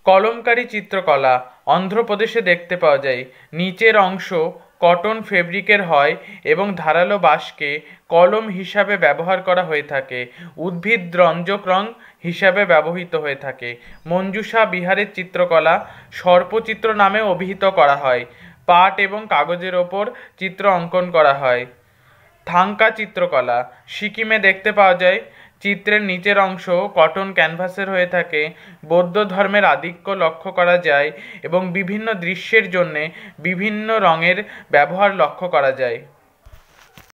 কলমকারী চিত্রকলা অন্ধ্রপ্রদেশে দেখতে পাওয়া যায়। নিচের অংশ কটন ফেব্রিকের হয় এবং ধারালো বাঁশকে কলম হিসাবে ব্যবহার করা হয়ে থাকে। উদ্ভিদ রঞ্জক রং হিসাবে ব্যবহৃত হয়ে থাকে। মঞ্জুষা বিহারের চিত্রকলা সর্পচিত্র নামে অভিহিত করা হয়। পাট এবং কাগজের ওপর চিত্র অঙ্কন করা হয়। থাঙ্কা চিত্রকলা সিকিমে দেখতে পাওয়া যায়। চিত্রের নিচের অংশ কটন ক্যানভাসের হয়ে থাকে। বৌদ্ধ ধর্মের আধিক্য লক্ষ্য করা যায় এবং বিভিন্ন দৃশ্যের জন্য বিভিন্ন রঙের ব্যবহার লক্ষ্য করা যায়।